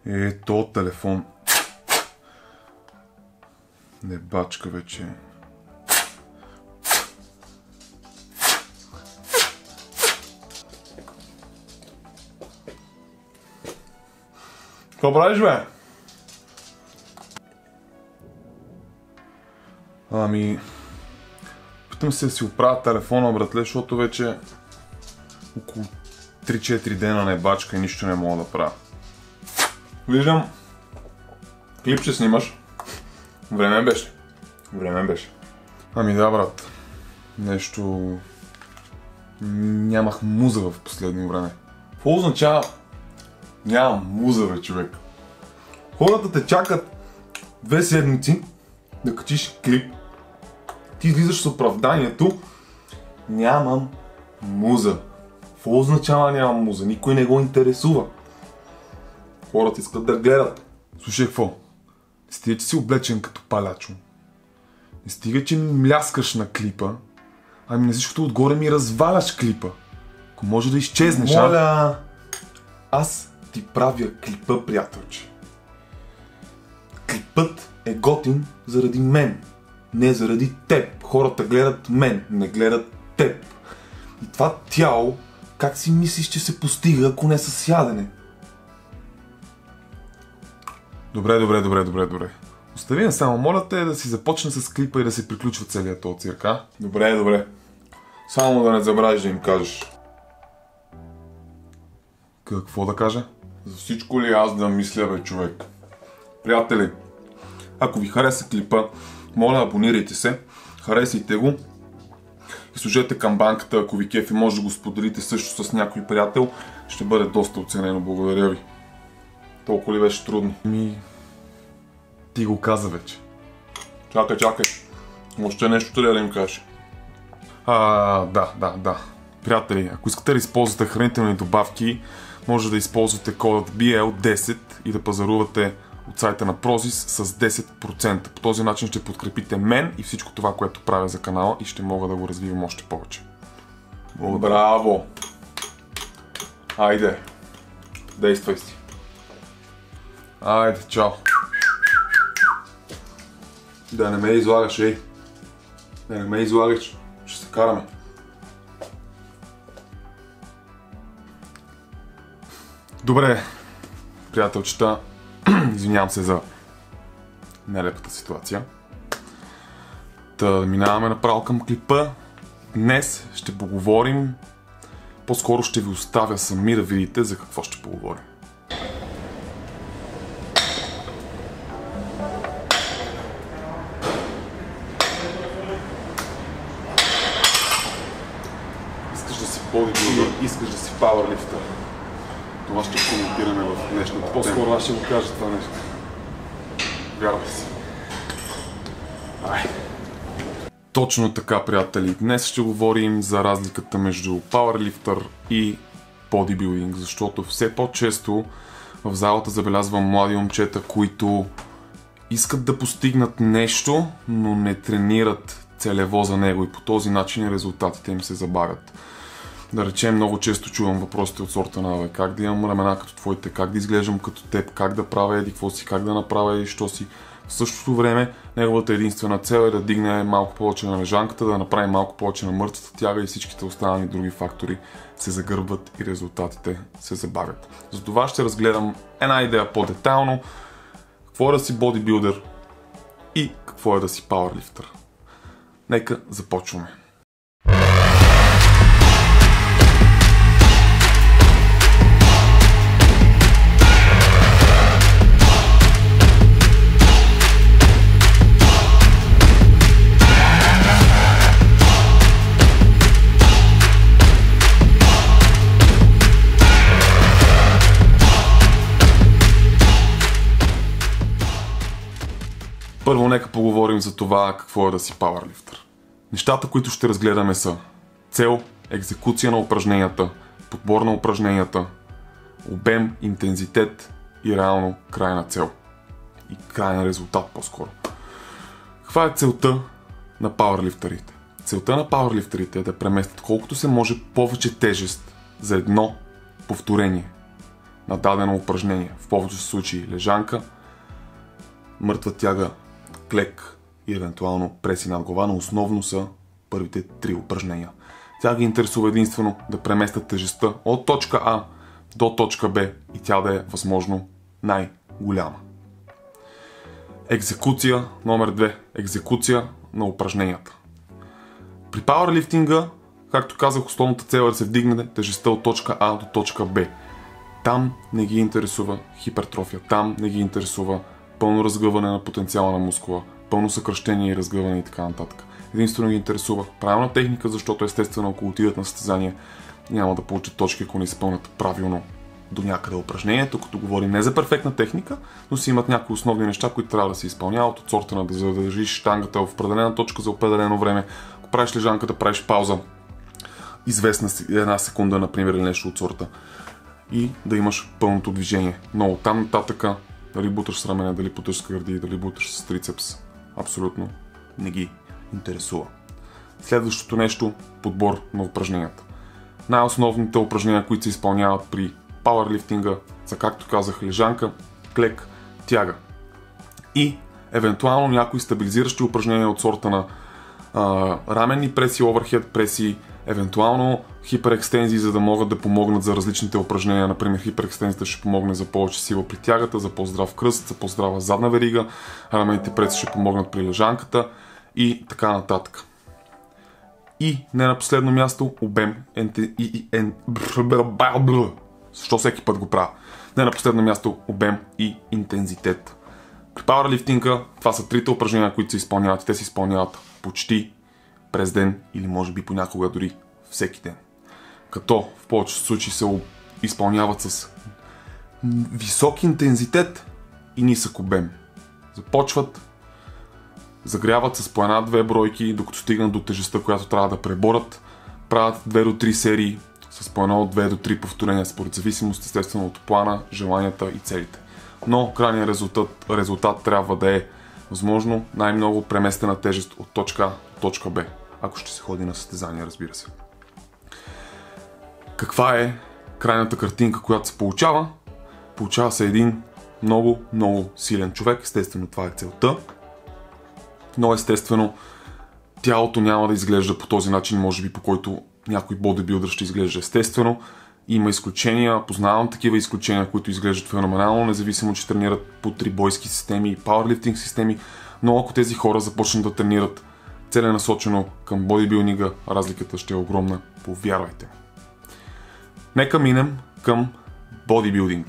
То телефон. Не бачка вече. Какво правиш, бе? Питам се да си оправя телефона, братле, защото вече около 3-4 дена не бачка и нищо не мога да правя. Виждам, клип ще снимаш. Време беше. Да, брат. Нещо... Нямах муза в последно време. Какво означава? Нямам муза, бе, човек. Хората те чакат 2 седмици да качиш клип. Ти излизаш с оправданието. Нямам муза. Какво означава нямам муза? Никой не го интересува. Хората искат да гледат. Слушай, какво? Не стига, че си облечен като палячо. Не стига, че ми мляскаш на клипа. Ами на всичкото отгоре ми разваляш клипа. Ако може да изчезнеш, Моля! Аз ти правя клипа, приятелче. Клипът е готин заради мен. Не заради теб. Хората гледат мен, не гледат теб. И това тяло, как си мислиш, че се постига, ако не с ядене? Добре. Остави само, моля те да си започне с клипа и да се приключва целият този цирк, а? Добре. Само да не забравиш да им кажеш. Какво да кажа? За всичко ли аз да мисля, бе, човек? Приятели, ако ви хареса клипа, моля, абонирайте се, харесайте го и служете камбанката, ако ви кефи, може да го споделите също с някой приятел. Ще бъде доста оценено, благодаря ви. Толкова ли беше трудно? Ти го каза вече. Чакай. Още нещо трябва да им кажеш. Да. Приятели, ако искате да използвате хранителни добавки, може да използвате кодът BL10 и да пазарувате от сайта на Prozis с 10%. По този начин ще подкрепите мен и всичко това, което правя за канала и ще мога да го развивам още повече. Браво! Айде, действай си. Айде, чао. Да не ме излагаш, ей. Да не ме излагаш. Ще се караме. Добре, приятелчета, извинявам се за нелепата ситуация. Минаваме направо към клипа. Днес ще поговорим, по-скоро ще ви оставя сами да видите за какво ще поговорим. Искаш да си бодибилдър, искаш да си пауърлифтър. Това ще коментираме в днешната тема. По-скоро аз ще го кажа това нещо. Вярвай си. Точно така, приятели. Днес ще говорим за разликата между пауърлифтър и бодибилдинг, защото все по-често в залата забелязвам млади момчета, които искат да постигнат нещо, но не тренират целево за него и по този начин резултатите им се забавят. Да речем, много често чувам въпросите от сорта на как да имам рамена като твоите, как да изглеждам като теб, как да правя еди какво си, как да направя еди що си. В същото време неговата единствена цел е да дигне малко повече на лежанката, да направи малко повече на мъртвата тяга и всичките останали други фактори се загърбват и резултатите се забавят. Затова ще разгледам една идея по-детайлно, какво е да си бодибилдър и какво е да си пауърлифтър. Нека започваме. Първо нека поговорим за това какво е да си пауърлифтър. Нещата, които ще разгледаме са цел, екзекуция на упражненията, подбор на упражненията, обем, интензитет и реално крайна цел. И крайен резултат по-скоро. Каква е целта на пауърлифтърите? Целта на пауърлифтърите е да преместят колкото се може повече тежест за едно повторение. на дадено упражнение. В повечето случаи лежанка, мъртва тяга, клек и евентуално преси над глава, но основно са първите 3 упражнения. Тя ги интересува единствено да преместят тежестта от точка А до точка Б и тя да е възможно най-голяма. Екзекуция номер 2. Екзекуция на упражненията. При пауърлифтинга, както казах, основната цел е да се вдигне тежестта от точка А до точка Б. Там не ги интересува хипертрофия, там не ги интересува пълно разгъване на потенциала на мускула, пълно съкращение и разгъване и така нататък. Единствено ги интересува правилна техника, защото естествено ако отидат на състезание няма да получат точки, ако не изпълнят правилно до някъде упражнението, като говорим не за перфектна техника, но си имат някои основни неща, които трябва да се изпълняват от сорта на да задържиш щангата в определена точка за определено време. Ако правиш лежанка, да правиш пауза известна една секунда, например, или нещо от сорта. И да имаш пълното движение. Но оттам нататъка, дали буташ с рамене, дали буташ с гърди, дали буташ с трицепс, абсолютно не ги интересува. Следващото нещо – подбор на упражненията. Най-основните упражнения, които се изпълняват при пауърлифтинга са, както казах, лежанка, клек, тяга. И евентуално някои стабилизиращи упражнения от сорта на раменни преси, оверхед преси, евентуално хиперекстензии, за да могат да помогнат за различните упражнения. Например, хиперекстензията ще помогне за повече сила при тягата, за по-здрав кръст, за по-здрава задна верига, раменните преси ще помогнат при лежанката и така нататък. И не на последно място, обем, защо всеки път го правя? Не на последно място, обем и интензитет. При пауърлифтинга това са 3 упражнения, които се изпълняват и те се изпълняват почти през ден или може би понякога дори всеки ден. Като в повечето случаи се изпълняват с висок интензитет и нисък обем. Започват, загряват с по 1-2 бройки, докато стигнат до тежестта, която трябва да преборят, правят 2 до 3 серии с по 1 от 2 до 3 повторения според зависимост естествено от плана, желанията и целите. Но крайният резултат трябва да е възможно най-много преместена тежест от точка А до точка Б, ако ще се ходи на състезание, разбира се. Каква е крайната картинка, която се получава? Получава се един много, много силен човек, естествено това е целта, но естествено тялото няма да изглежда по този начин, може би по който някой бодибилдър ще изглежда естествено. Има изключения, познавам такива изключения, които изглеждат феноменално, независимо, че тренират по трибойски системи и пауърлифтинг системи, но ако тези хора започнат да тренират целенасочено към бодибилдинга, разликата ще е огромна, повярвайте. Нека минем към бодибилдинг.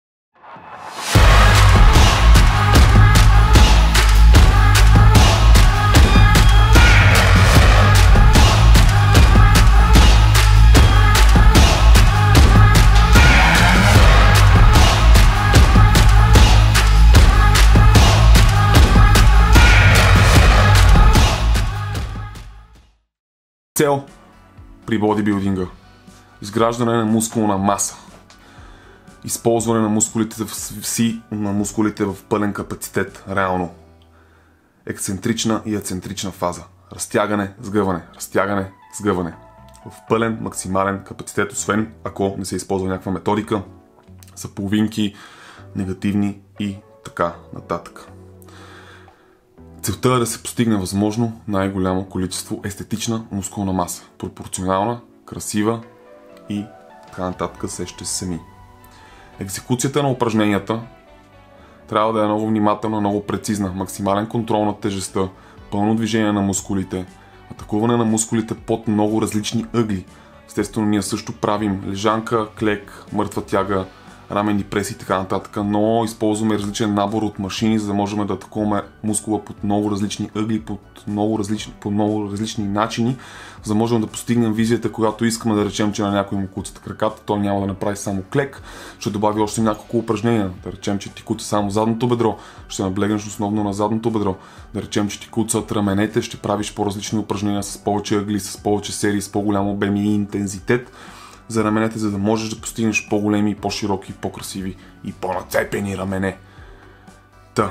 Цел при бодибилдинга. Изграждане на мускулна маса. Използване на мускулите в пълен капацитет, реално. Ексцентрична и ецентрична фаза. Разтягане, сгъване, разтягане, сгъване. В пълен максимален капацитет, освен ако не се използва някаква методика за половинки, негативни и така нататък. Целта е да се постигне възможно най-голямо количество естетична мускулна маса. Пропорционална, красива и така нататък сещате се сами. Екзекуцията на упражненията трябва да е много внимателна, много прецизна. Максимален контрол на тежестта, пълно движение на мускулите, атакуване на мускулите под много различни ъгли. Естествено, ние също правим лежанка, клек, мъртва тяга, раменни преси и така нататък, но използваме различен набор от машини, за да можем да атакуваме мускула под много различни ъгли, по много различни начини, за да можем да постигнем визията, която искаме, да речем, че на някой му куцат краката, той няма да направи само клек, ще добави още няколко упражнения, да речем, че ти куца само задното бедро, ще наблегнеш основно на задното бедро, да речем, че ти куцат раменете, ще правиш по-различни упражнения с повече ъгли, с повече серии, с по-голям обем и интензитет за раменете, за да можеш да постигнеш по-големи, по-широки, по-красиви и по-нацепени рамене. Та.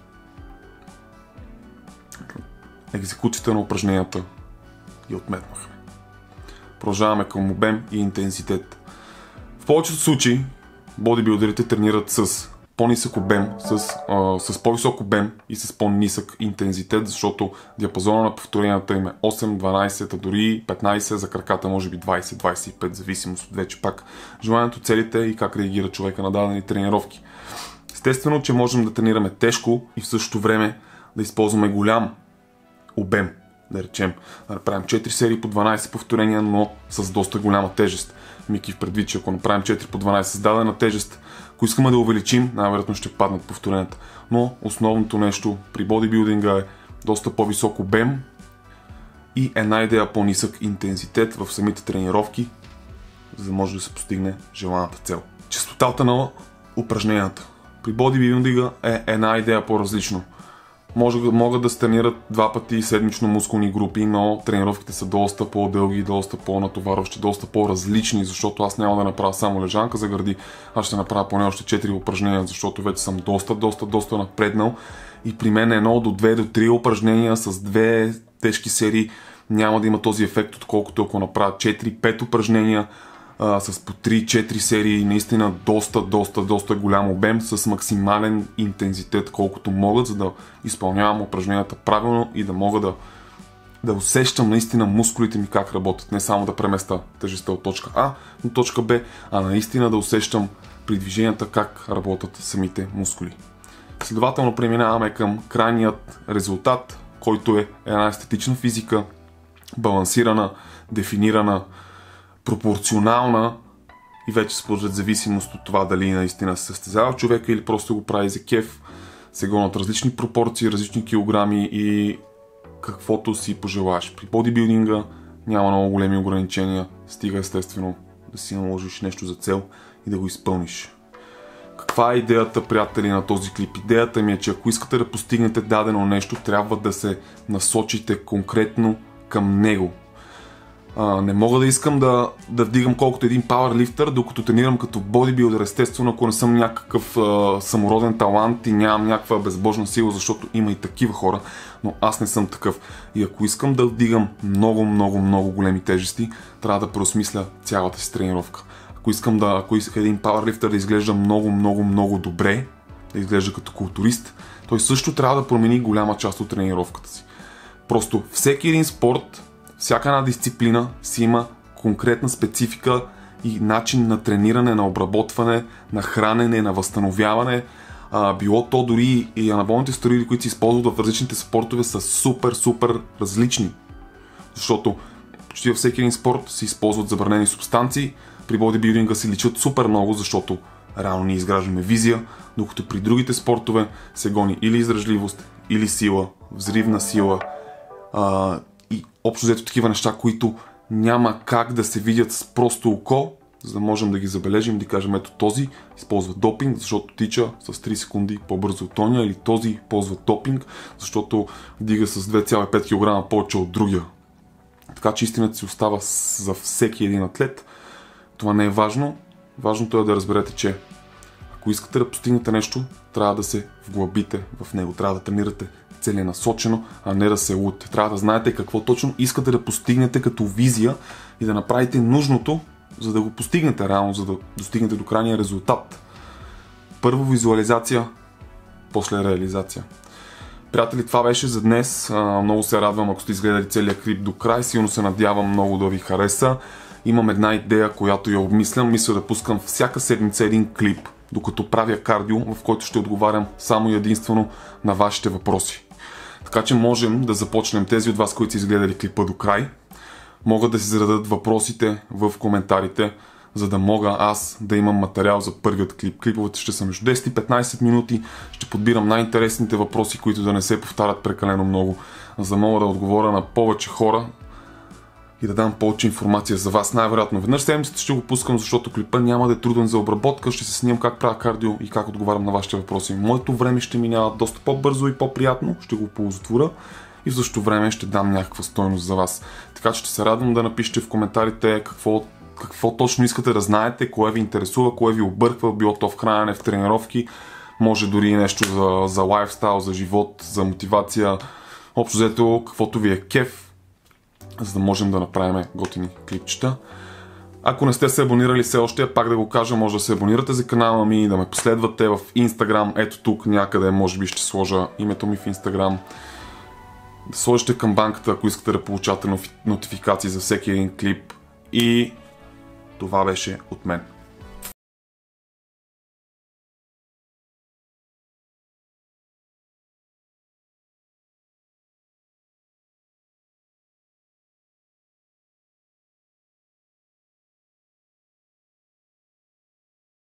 Екзекуцията на упражненията я отметнахме. Продължаваме към обем и интензитет. В повечето случаи бодибилдерите тренират с по-нисък обем, с по-висок обем и с по-нисък интензитет, защото диапазона на повторенията им е 8, 12, а дори 15, за краката може би 20, 25, зависимост от вече пак желанието, целите и как реагира човека на дадени тренировки. Естествено, че можем да тренираме тежко и в същото време да използваме голям обем, да речем, да направим 4 серии по 12 повторения, но с доста голяма тежест. Мики в предвид, че ако направим 4 по 12 с дадена тежест, ако искаме да увеличим, най-вероятно ще паднат повторенията. Но основното нещо при бодибилдинга е доста по-висок обем и една идея по-нисък интензитет в самите тренировки, за да може да се постигне желаната цел. Честотата на упражненията. При бодибилдинга е една идея по-различно. Могат да се тренират 2 пъти седмично мускулни групи, но тренировките са доста по-дълги, доста по-натоварващи, доста по-различни, защото аз няма да направя само лежанка за гърди, аз ще направя поне още 4 упражнения, защото вече съм доста напреднал и при мен 1 до 2 до 3 упражнения с 2 тежки серии няма да има този ефект, отколкото ако направя 4-5 упражнения с по 3-4 серии, наистина доста голям обем с максимален интензитет, колкото могат, за да изпълнявам упражненията правилно и да мога да усещам наистина мускулите ми как работят. Не само да преместа тежестта от точка А до точка Б, а наистина да усещам при движенията как работят самите мускули. Следователно преминаваме към крайният резултат, който е една естетична физика, балансирана, дефинирана, пропорционална и вече според зависимост от това дали наистина се състезава човека или просто го прави за кеф, се гонят различни пропорции, различни килограми и каквото си пожелаш. При бодибилдинга няма много големи ограничения, стига естествено да си наложиш нещо за цел и да го изпълниш. Каква е идеята, приятели, на този клип? Идеята ми е, че ако искате да постигнете дадено нещо, трябва да се насочите конкретно към него. Не мога да искам да вдигам колкото един пауърлифтър, докато тренирам като бодибилдър, естествено, ако не съм някакъв самороден талант и нямам някаква безбожна сила, защото има и такива хора, но аз не съм такъв. И ако искам да вдигам много големи тежести, трябва да преосмисля цялата си тренировка. Ако иска един пауърлифтър да изглежда много добре, да изглежда като културист, той също трябва да промени голяма част от тренировката си. Просто всеки един спорт, всяка една дисциплина си има конкретна специфика и начин на трениране, на обработване, на хранене, на възстановяване. Било то дори и анаболните стероиди, които се използват в различните спортове, са супер различни. Защото почти във всеки един спорт се използват забранени субстанции, при бодибилдинга се личат супер много, защото реално ние изграждаме визия, докато при другите спортове се гони или издръжливост, или сила, взривна сила, и общо взето такива неща, които няма как да се видят с просто око, за да можем да ги забележим и да кажем, ето този използва допинг, защото тича с 3 секунди по-бързо от тоня, или този ползва допинг, защото вдига с 2,5 кг повече от другия. Така че истината си остава за всеки един атлет. Това не е важно. Важното е да разберете, че ако искате да постигнете нещо, трябва да се вглъбите в него, трябва да тренирате целенасочено, а не да се лудите. Трябва да знаете какво точно искате да постигнете като визия и да направите нужното, за да го постигнете реално, за да достигнете до крайния резултат. Първо визуализация, после реализация. Приятели, това беше за днес. Много се радвам, ако сте изгледали целият клип до край. Силно се надявам много да ви хареса. Имам една идея, която я обмислям. Мисля да пускам всяка седмица един клип, докато правя кардио, в който ще отговарям само и единствено на вашите въпроси. Така че можем да започнем. Тези от вас, които са изгледали клипа до край, могат да си зададат въпросите в коментарите, за да мога аз да имам материал за първият клип. Клиповете ще са между 10 и 15 минути. Ще подбирам най-интересните въпроси, които да не се повтарят прекалено много, за да мога да отговоря на повече хора и да дам повече информация за вас. Най-вероятно веднъж седмицата ще го пускам, защото клипа няма да е труден за обработка. Ще се снимам как правя кардио и как отговарям на вашите въпроси. Моето време ще минава доста по-бързо и по-приятно. Ще го ползотворя и в същото време ще дам някаква стойност за вас. Така че ще се радвам да напишете в коментарите какво точно искате да знаете, кое ви интересува, кое ви обърква, било то в хранене, в тренировки, може дори нещо за лайфстайл, за живот, за мотивация, общо взето каквото ви е кеф, за да можем да направим готини клипчета. Ако не сте се абонирали все още, пак да го кажа, може да се абонирате за канала ми и да ме последвате в Instagram. Ето тук някъде, може би ще сложа името ми в Instagram. Да сложите камбанката, ако искате да получавате нотификации за всеки един клип. И това беше от мен.